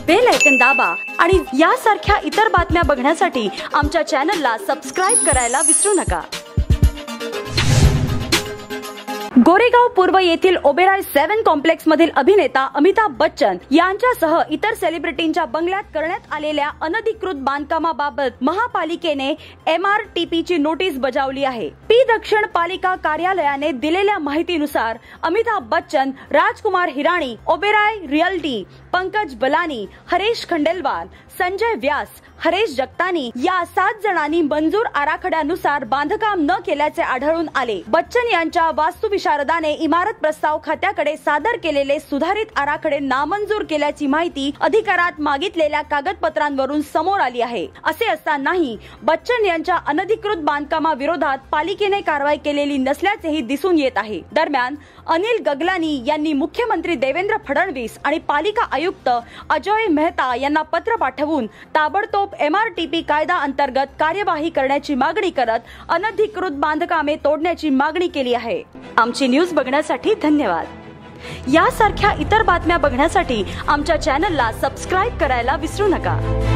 Bell icon दाबा आणि यासारख्या इतर बातम्या बघण्यासाठी आमच्या चॅनलला सबस्क्राइब करायला विसरू नका। गोरेगाव पूर्व येथील ओबेरॉय 7 कॉम्प्लेक्स मधील अभिनेता अमिताभ बच्चन यांच्यासह इतर सेलिब्रिटींच्या बंगल्यात करण्यात आलेल्या अनधिकृत बांधकामाबाबत महापालिकेने MRTP ची नोटीस बजावली आहे। पी दक्षिण पालिका कार्यालयाने दिलेल्या माहितीनुसार अमिताभ बच्चन, राजकुमार हिराणी, ओबेरॉय रिअल्टी, पंकज बलानी, हरीश खंडेलवाल, संजय व्यास, हरेश जगतानी या 7 जणांनी मंजूर आराखड्यानुसार बांधकाम न केल्याचे आढळून आले। बच्चन यांच्या वास्तुविशारदाने इमारत प्रस्ताव खात्याकडे सादर केलेले सुधारित आराखडे नामंजूर केल्याची माहिती अधिकारात मागितलेल्या कागदपत्रांवरून समोर आली आहे। असे असतानाही बच्चन यांच्या अनधिकृत बांधकामाविरोधात पालिकेने कारवाई केलेली नसल्याचेही दिसून येत आहे। दरम्यान अनिल गगलानी यांनी मुख्यमंत्री देवेंद्र फडणवीस आणि पालिका आयुक्त अजोय मेहता यांना पत्र पाठवून ताबडतोब MRTP कायदा अंतर्गत कार्यवाही करण्याची मागणी करत अनधिकृत बांधकामे तोडण्याची मागणी केली आहे। आमची न्यूज बघण्यासाठी धन्यवाद। यासारख्या इतर बातम्या बघण्यासाठी आमच्या चॅनलला सबस्क्राइब करायला विसरू नका।